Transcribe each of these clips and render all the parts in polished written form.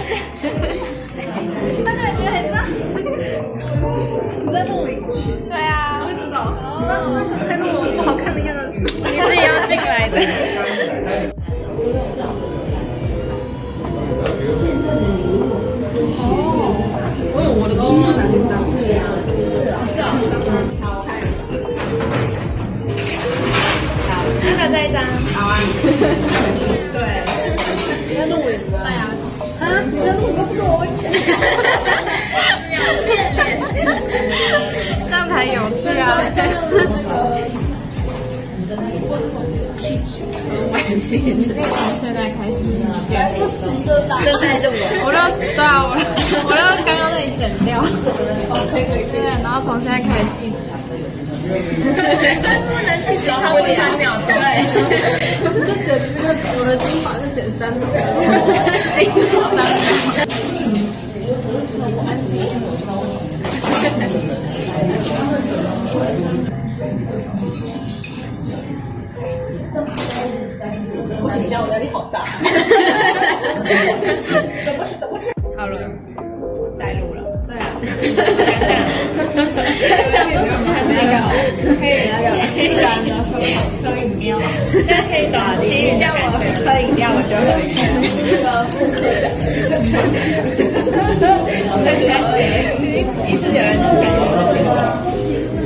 大家觉得很像。你在录影？ 对啊， 我知道。那还录我不好看的样子。 你自己要进来的。 我有我的东西。是啊。好，那个这一张。好啊。对。你在录影？对啊。啊？你在录影都不是我讲。 这样才有趣啊！从现在开始， 正在录了。 我就刚刚那里剪掉。可以。对，然后从现在开始气质。 不能气质超过3秒钟。对，就剪这个我的精华就剪3秒。精华3秒。我安静。不行，这样我压力好大。怎么是？ 好了， 再录了。 对啊。做什么那个？可以自然的喝饮料。 现在可以短期叫我喝饮料，我就喝饮料。这个复刻的。一直有人感觉。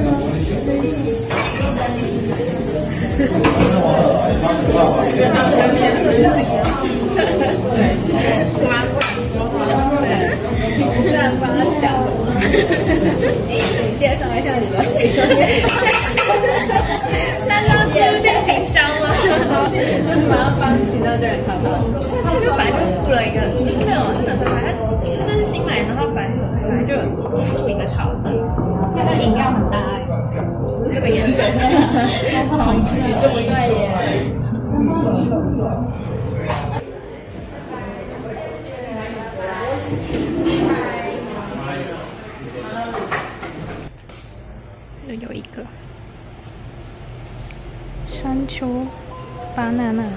突然不敢说话， 突然不知道讲什么。你介绍一下你的情况。那要进行销吗？为什么要帮其他的人唱歌？他就本来就付了一个，没有那时候他这是新买，然后本来就有付一个套子。 这个饮料很大哎， 这个颜色都是红色， 这么帅耶！ 又有一个山丘巴娜娜。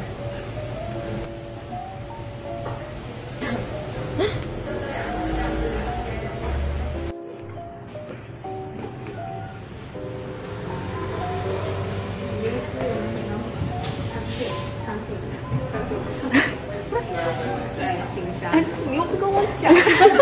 哎，你又不跟我讲。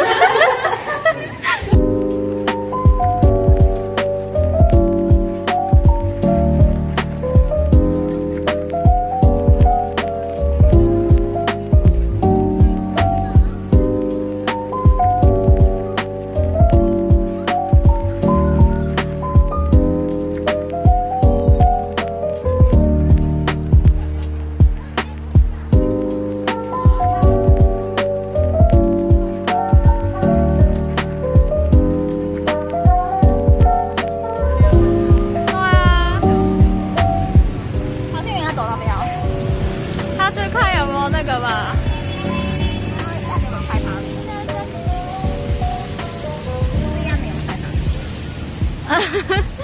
最快有没有那个吧？ 要怎么拍它？这样没有拍它。